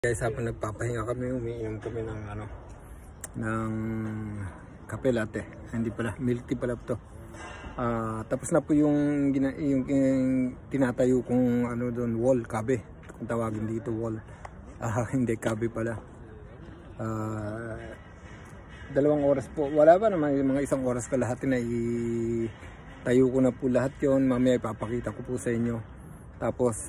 Guys, habang nagpapahinga kami, umiinom kami ng ng kape latte. Hindi pala, milk tea pala to. Tapos na po yung tinatayo kong doon, wall, kabe. Kung tawagin dito wall. Hindi kabe pala. 2 oras po. Wala pa naman, mga 1 oras kalahati na tayo ko na po lahat yon. Mamaya ipapakita ko po sa inyo. Tapos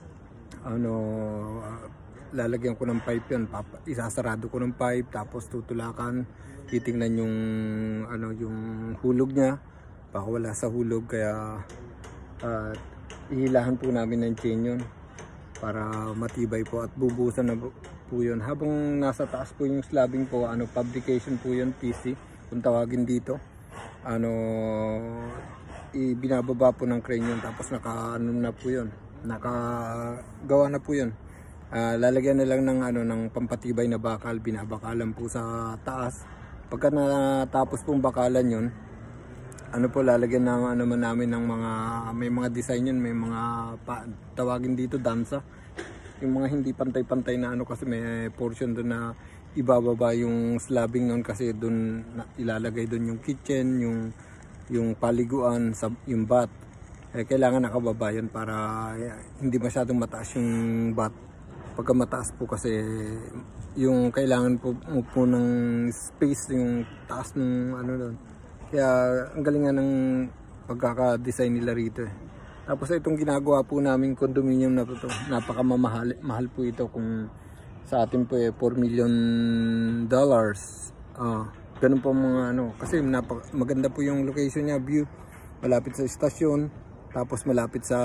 lalagyan ko ng pipe yun, isasarado ko ng pipe, tapos tutulakan, titingnan yung hulog niya, baka wala sa hulog, kaya ihilahan po namin ng chain yun para matibay po at bubusan na po yun. Habang nasa taas po yung slabbing po, fabrication po yun, PC kung tawagin dito, binababa po ng crane yun, tapos na po yun, nakagawa na po yun. Lalagyan na lang ng pampatibay na bakal, binabakalan po sa taas. Pagka natapos pong bakalan yun, lalagyan namin ng may mga design yun, may mga tawagin dito dansa, yung mga hindi pantay-pantay na kasi may portion doon na ibababa yung slabbing nun, kasi doon ilalagay doon yung kitchen, yung paliguan, yung bath. Kailangan nakababa yun para hindi masyadong mataas yung bath. Pagka mataas po kasi yung kailangan po ng space, yung taas ng doon. Kaya ang galingan ng pagkaka-design nila rito eh. Tapos itong ginagawa po namin condominium na to, mahal po ito, kung sa atin po $4 million. Ganun po mga kasi maganda po yung location niya, view, malapit sa istasyon, tapos malapit sa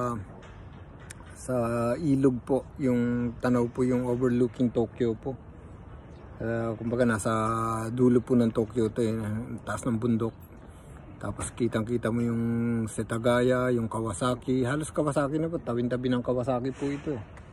ilog po, yung tanaw po, yung overlooking Tokyo po. Kumbaga nasa dulo po ng Tokyo to taas ng bundok. Tapos kitang kita mo yung Setagaya, yung Kawasaki, halos Kawasaki na po, tawin-tabi ng Kawasaki po ito.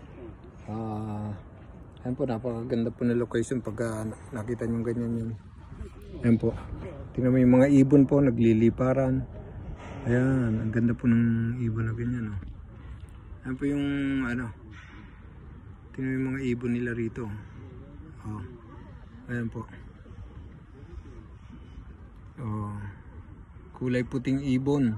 Ayan po, napakaganda po na location pagka nakita nyo ganyan yun. Ayan po, tingnan mo yung mga ibon po, nagliliparan. Ayan, ang ganda po ng ibon na ganyan. Ayan po yung tingnan mo yung mga ibon nila rito. Ayan po. Kulay puting ibon.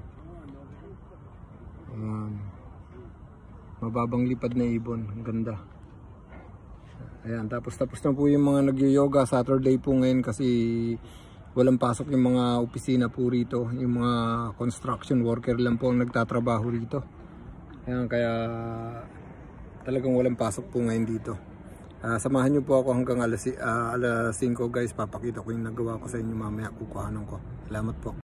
Ayan. Mababang lipad na ibon. Ang ganda. Ayan, tapos na po yung mga nag-yoga. Saturday po ngayon kasi walang pasok yung mga opisina po rito. Yung mga construction worker lang po ang nagtatrabaho rito. Ayan, kaya talagang walang pasok po ngayon dito. Samahan nyo po ako hanggang alas 5 guys. Papakita ko yung nagawa ko sa inyo mamaya, kukuhanan ko. Salamat po.